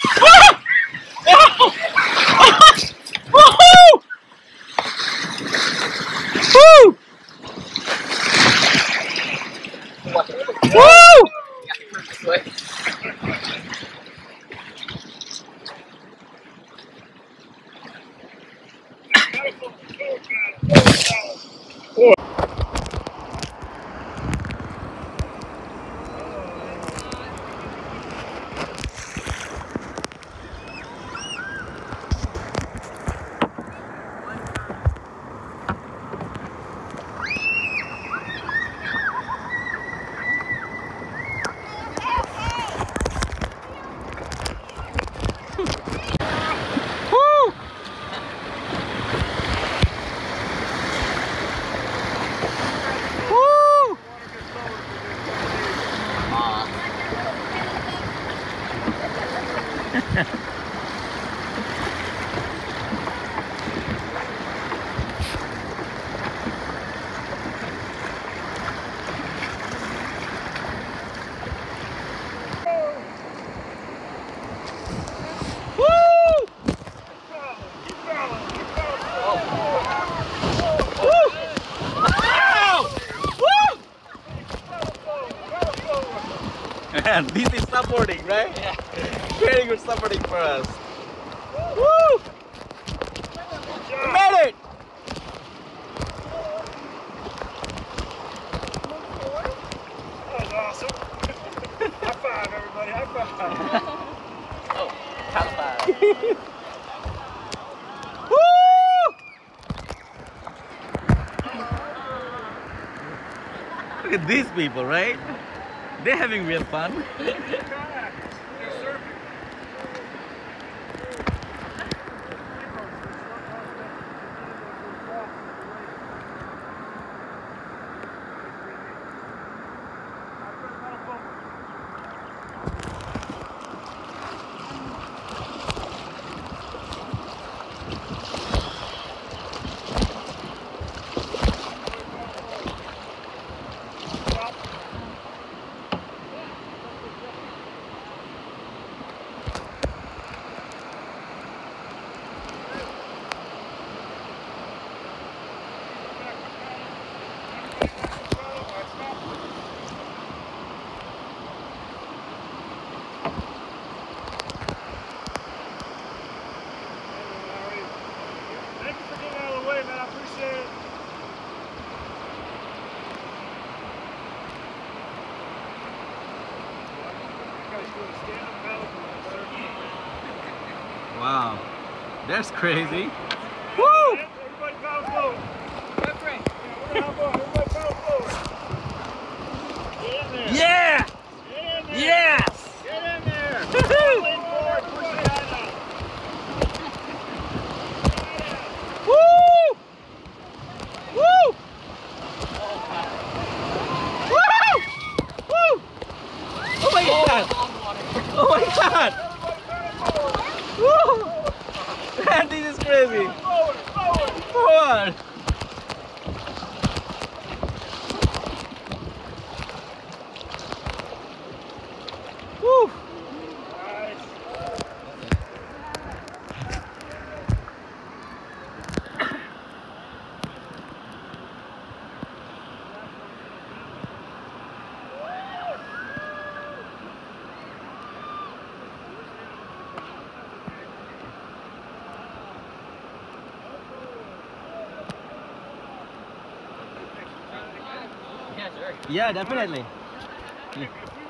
Man, this is supporting, right? Yeah. Very good supporting for us. Woo! We made it! That was awesome. High five, everybody. High five. Oh, high five. Woo! Look at these people, right? They're having real fun. Wow, that's crazy. Woo! Everybody pound forward. Everybody pound forward. Get in there. Yeah! Get in there. Yes! Get in there. Lean forward. Push the head out. Woo! Woo! Woo! Woo! Oh my god! Oh my god! Woo! Man, this is crazy! Forward. Forward. Forward! Woo! Nice. Yeah, definitely. If you